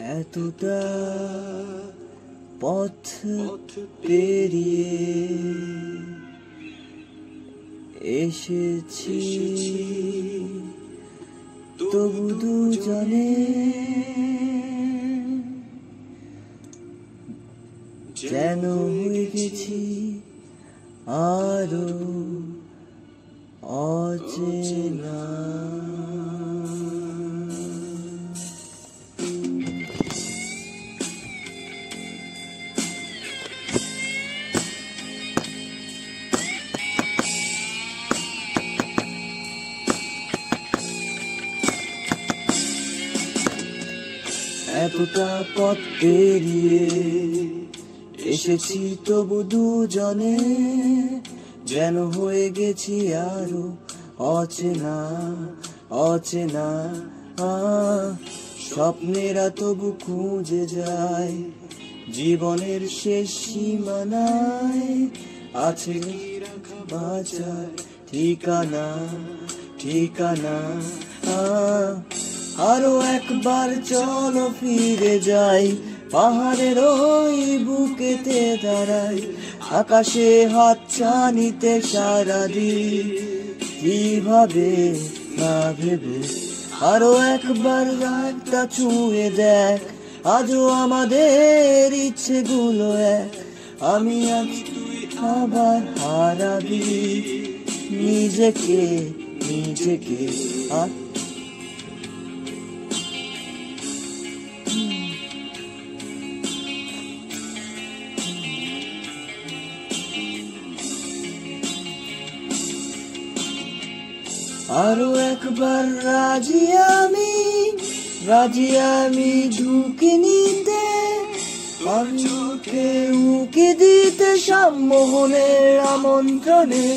এতটা পথ পেরিয়ে এসেছি, তবু দুজনে যেন হয়ে গেছি আরো অচেনা। এতটা পথ পেরিয়ে এসেছি, তবু দুজনে যেন হয়ে গেছি আরো অচেনা অচেনা। স্বপ্নেরা তবু খুঁজে যায় জীবনের শেষ সীমানায়, আছে বাঁচার ঠিকানা ঠিকানা। আরো একবার চলো ফিরে যাই, পাহাড়ের ওই বুকেতে দাঁড়াই, আকাশে হাত ছানিতে সারা দিই, কিভাবে না ভেবে। আরো একবার রাতটা ছুঁয়ে দেখ, আজও আমাদের ইচ্ছেগুলো এক। আমি আজ তুই আবার হারাবি নিজেকে নিজেকে। আরো একবার রাজি আমি ঝুঁকি নিতে, চোখে উকি দিতে সম্মোহনের আমন্ত্রণে।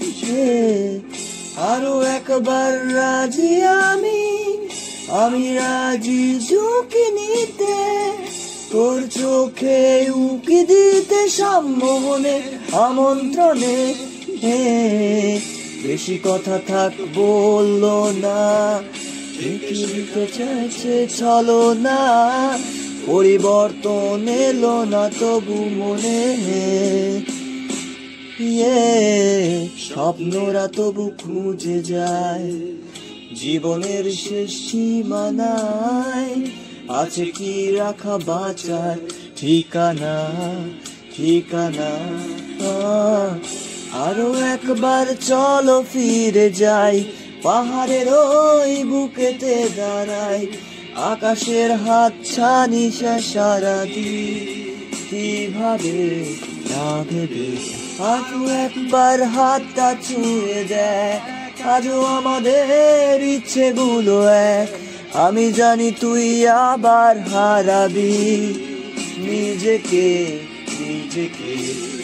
আরো একবার রাজি আমি রাজি ঝুঁকি নিতে, তোর চোখে উকি দিতে সম্মোহনের আমন্ত্রণে। বেশি কথা থাক বললো না, পৃথিবীতে চাইছে চলো না, পরিবর্তন এলো না তবু মনে। স্বপ্নরা তবু খুঁজে যায় জীবনের শেষ সীমানায়, আছে কি রাখা বাঁচার ঠিকানা ঠিকানা। আরো একবার চলো ফিরে যাই, পাহাড়ের ওই বুকেতে দাঁড়াই, আকাশের হাত ছানি সারা দিই, কিভাবে না ভেবে। আরো একবার হাতটা ছুঁয়ে দেখ, আজও আমাদের ইচ্ছেগুলো এক। আমি জানি তুই আবার হারাবি নিজেকে নিজেকে।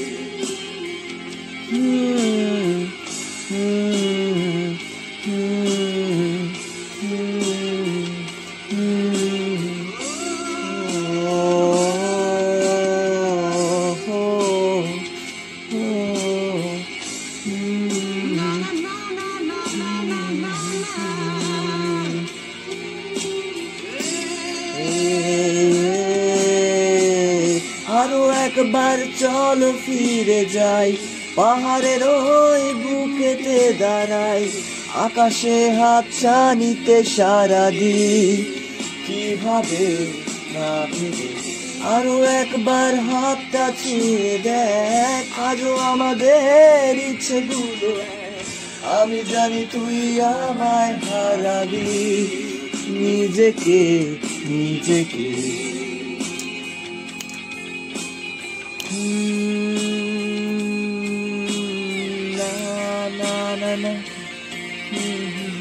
আরো একবার চলো ফিরে যাই, পাহাড়ের ওই বুকেতে দাঁড়াই, আকাশে হাত ছানিতে সারা দিই, কিভাবে না ভেবে। আরো একবার হাতটা ছুঁয়ে দেখ, আজও আমাদের ইচ্ছেগুলো এক। আমি জানি তুই আমায় হারাবি নিজেকে নিজেকে। Na na na na.